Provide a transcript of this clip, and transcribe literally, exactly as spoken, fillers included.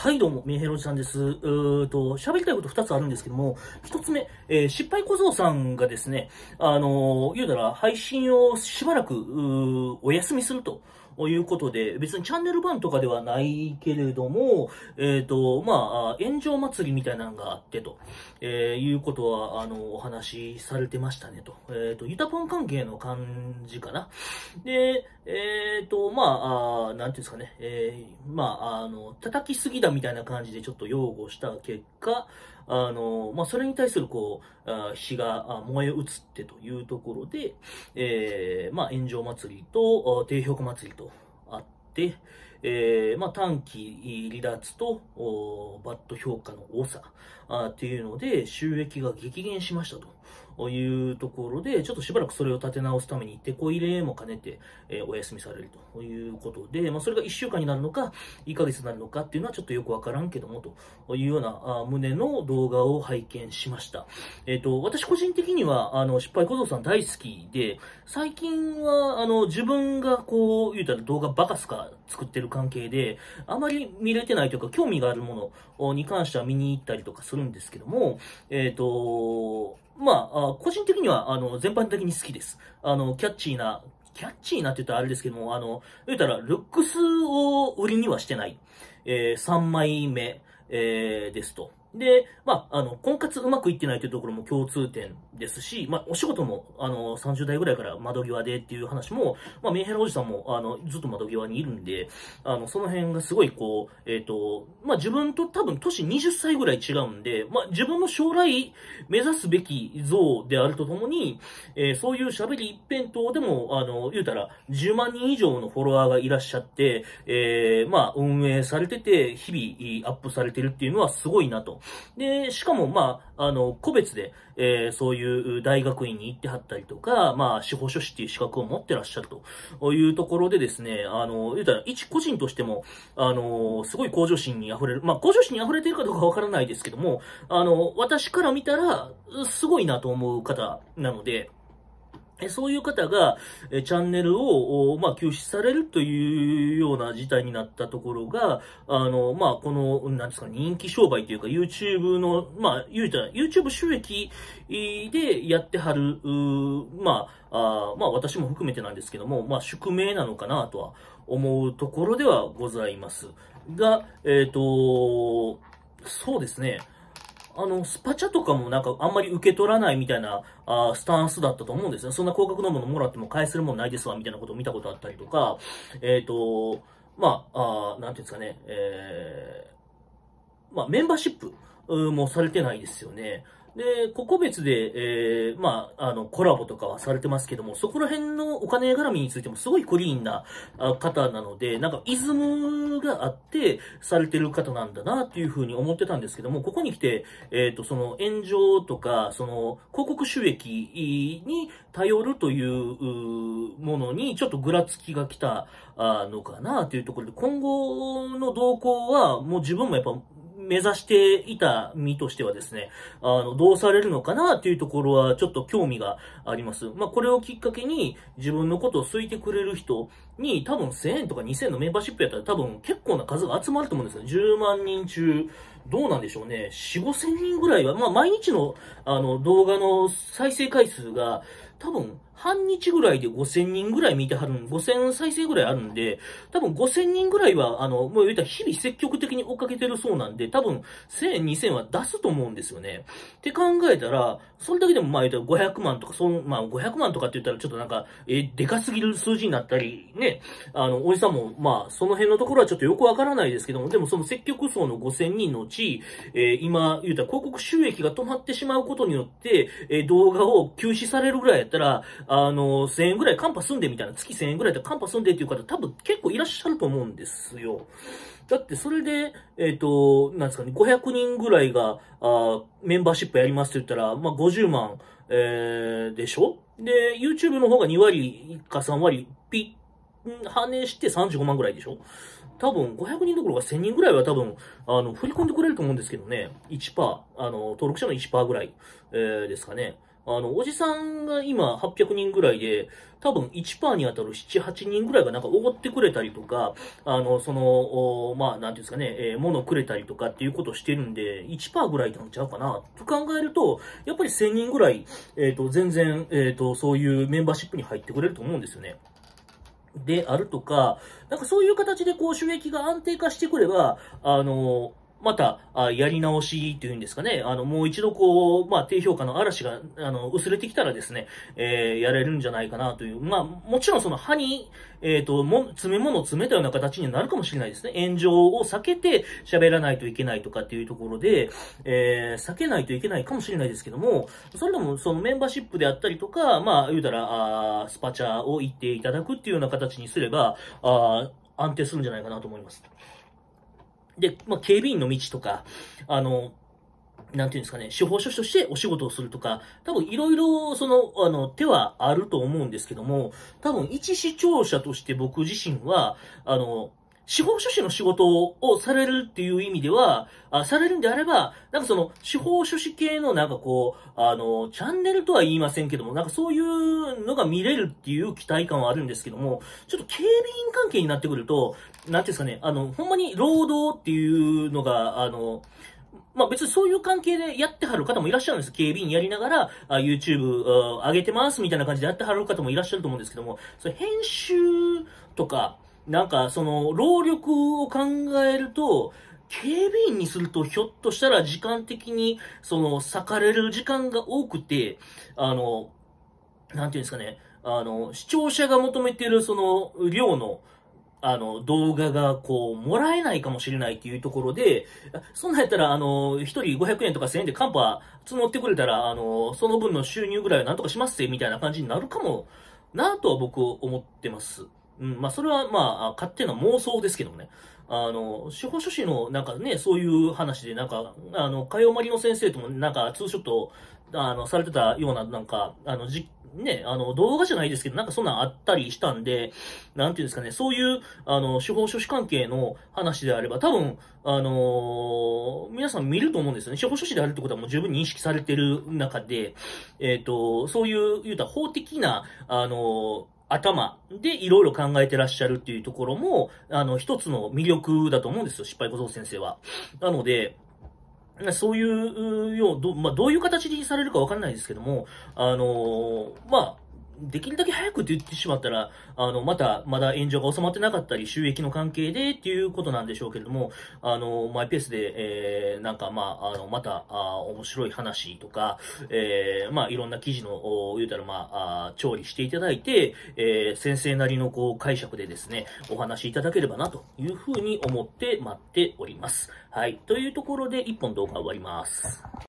はい、どうも、メンヘロおじさんです。うーと、喋りたいこと二つあるんですけども、一つ目、えー、失敗小僧さんがですね、あのー言うたら、配信をしばらく、うーお休みすると。いうことで、別にチャンネル版とかではないけれども、えっと、まあ、炎上祭りみたいなのがあってと、えーいうことは、あの、お話しされてましたねと。えっと、ユタポン関係の感じかな。で、えっと、まあ、あなんていうんですかね、えーまあ、あの、叩きすぎだみたいな感じでちょっと擁護した結果、あの、まあ、それに対する、こう、あ火があ燃え移ってというところで、えーまあ、炎上祭りと、あ低評価祭りとあって、えーまあ、短期離脱と、おバッド評価の多さあっていうので、収益が激減しましたと。いうところで、ちょっとしばらくそれを立て直すために、手こ入れも兼ねて、えーお休みされるということで、まあ、それがいっしゅうかんになるのか、いっかげつになるのかっていうのはちょっとよくわからんけども、というようなあ旨の動画を拝見しました。えっと、私個人的には、あの、失敗小僧さん大好きで、最近は、あの、自分がこう、言うたら動画バカすか作ってる関係で、あまり見れてないというか、興味があるものに関しては見に行ったりとかするんですけども、えっと、まあ、あ個人的には、あの、全般的に好きです。あの、キャッチーな、キャッチーなって言ったらあれですけども、あの、言うたら、ルックスを売りにはしてない、えー、さんまいめ、えー、ですと。で、まあ、あの、婚活うまくいってないというところも共通点ですし、まあ、お仕事も、あの、さんじゅう代ぐらいから窓際でっていう話も、まあ、メンヘラおじさんも、あの、ずっと窓際にいるんで、あの、その辺がすごい、こう、えっと、まあ、自分と多分、年にじゅっさいぐらい違うんで、まあ、自分の将来目指すべき像であるとともに、えーそういう喋り一辺倒でも、あの、言うたら、じゅうまんにん以上のフォロワーがいらっしゃって、えーまあ、運営されてて、日々アップされてるっていうのはすごいなと。で、しかも、まあ、あの、個別で、えーそういう大学院に行ってはったりとか、まあ、司法書士っていう資格を持ってらっしゃるというところでですね、あの、言うたら、一個人としても、あの、すごい向上心に溢れる、まあ、向上心に溢れているかどうかわからないですけども、あの、私から見たら、すごいなと思う方なので、えそういう方が、えチャンネルを、おまあ、休止されるというような事態になったところが、あの、まあ、この、なんですか、人気商売というか、YouTube の、まあ、言うたら、YouTube 収益でやってはる、うーまあ、あーまあ、私も含めてなんですけども、まあ、宿命なのかなとは思うところではございます。が、えっと、そうですね。あの、スパチャとかもなんかあんまり受け取らないみたいなあースタンスだったと思うんですよ。そんな高額なものもらっても返せるもんないですわ、みたいなことを見たことあったりとか、えっと、まあ、あーなんていうんですかね、えー、まあ、メンバーシップうーもされてないですよね。で、個々別で、えー、まあ、あの、コラボとかはされてますけども、そこら辺のお金絡みについてもすごいクリーンなあ方なので、なんかイズムがあってされてる方なんだなっていうふうに思ってたんですけども、ここに来て、えっと、その炎上とか、その広告収益に頼るといううものにちょっとぐらつきが来たあのかなというところで、今後の動向はもう自分もやっぱ目指していた身としてはですね、あの、どうされるのかなっていうところはちょっと興味があります。まあ、これをきっかけに自分のことを好いてくれる人に多分せんえんとかにせんえんのメンバーシップやったら多分結構な数が集まると思うんですよ。じゅうまんにん中、どうなんでしょうね。よん、ごせんにんぐらいは、まあ、毎日のあの動画の再生回数が多分半日ぐらいでごせんにんぐらい見てはるん、ごせん再生ぐらいあるんで、多分ごせんにんぐらいは、あの、もう言ったら日々積極的に追っかけてるそうなんで、多分せんえん、にせんは出すと思うんですよね。って考えたら、それだけでもまあ言ったらごひゃくまんとか、その、まあごひゃくまんとかって言ったらちょっとなんか、え、でかすぎる数字になったり、ね、あの、おじさんも、まあ、その辺のところはちょっとよくわからないですけども、でもその積極層のごせんにんのうち、えー今言ったら広告収益が止まってしまうことによって、えー動画を休止されるぐらいやったら、あの、せんえんぐらいカンパ済んでみたいな、月せんえんぐらいでカンパ済んでっていう方多分結構いらっしゃると思うんですよ。だってそれで、えっと、なんですかね、ごひゃくにんぐらいが、あメンバーシップやりますって言ったら、まあ、ごじゅうまん、えー、でしょで、YouTube の方がに割かさん割、ピッ、跳ねしてさんじゅうごまんぐらいでしょ多分、ごひゃくにんどころかせんにんぐらいは多分、あの、振り込んでくれると思うんですけどね。いちパーセント、あの、登録者のいちパーセントぐらい、えー、ですかね。 あの、おじさんが今はっぴゃくにんぐらいで、多分 いちパーセント に当たるなな、はちにんぐらいがなんかおごってくれたりとか、あの、その、おまあ、なんていうんですかね、えー、物くれたりとかっていうことをしてるんで、いちパーセント ぐらいなんちゃうかな、と考えると、やっぱりせんにんぐらい、えっと、全然、えっと、そういうメンバーシップに入ってくれると思うんですよね。であるとか、なんかそういう形でこう収益が安定化してくれば、あの、また、あやり直しっていうんですかね、あの、もう一度こう、まあ、低評価の嵐が、あの、薄れてきたらですね、えー、やれるんじゃないかなという。まあ、もちろんその歯に、えっと、も、詰め物を詰めたような形になるかもしれないですね。炎上を避けて喋らないといけないとかっていうところで、えー、避けないといけないかもしれないですけども、それでもそのメンバーシップであったりとか、まあ、言うたら、あスパチャを言っていただくっていうような形にすれば、あ安定するんじゃないかなと思います。で、まあ、警備員の道とか、あの、なんていうんですかね、司法書士としてお仕事をするとか、多分いろいろ、その、あの、手はあると思うんですけども、多分一視聴者として僕自身は、あの、司法書士の仕事をされるっていう意味では、あされるんであれば、なんかその、司法書士系のなんかこう、あの、チャンネルとは言いませんけども、なんかそういうのが見れるっていう期待感はあるんですけども、ちょっと警備員関係になってくると、なんていうんですかね、あの、ほんまに労働っていうのが、あの、まあ別にそういう関係でやってはる方もいらっしゃるんです。警備員やりながら、あ YouTube あ上げてますみたいな感じでやってはる方もいらっしゃると思うんですけども、それ編集とか、なんかその労力を考えると、警備員にするとひょっとしたら時間的にその割かれる時間が多くて、あの、なんていうんですかね、あの、視聴者が求めているその量のあの、動画が、こう、もらえないかもしれないっていうところで、そんなんやったら、あの、一人ごひゃくえんとかせんえんでカンパ募ってくれたら、あの、その分の収入ぐらいはなんとかしますぜ、みたいな感じになるかもなとは僕思ってます。うん、まあ、それは、まあ、勝手な妄想ですけどもね。あの、司法書士の、なんかね、そういう話で、なんか、あの、かよまりの先生とも、なんか、ツーショット、あの、されてたような、なんか、あの、じ、ね、あの、動画じゃないですけど、なんかそんなんあったりしたんで、なんていうんですかね、そういう、あの、司法書士関係の話であれば、多分、あのー皆さん見ると思うんですよね。司法書士であるってことはもう十分認識されてる中で、えっと、そういう、言うたら法的な、あのー頭でいろいろ考えてらっしゃるっていうところも、あの、一つの魅力だと思うんですよ、失敗小僧先生は。なので、そういうよう、ど、まあ、どういう形にされるかわかんないですけども、あのーまあ、できるだけ早くって言ってしまったら、あの、また、まだ炎上が収まってなかったり、収益の関係でっていうことなんでしょうけれども、あの、マイペースで、えー、なんか、まあ、あの、また、あ面白い話とか、えー、まあ、いろんな記事の、言うたら、まあ、あ調理していただいて、えー、先生なりの、こう、解釈でですね、お話しいただければな、というふうに思って待っております。はい。というところで、一本動画終わります。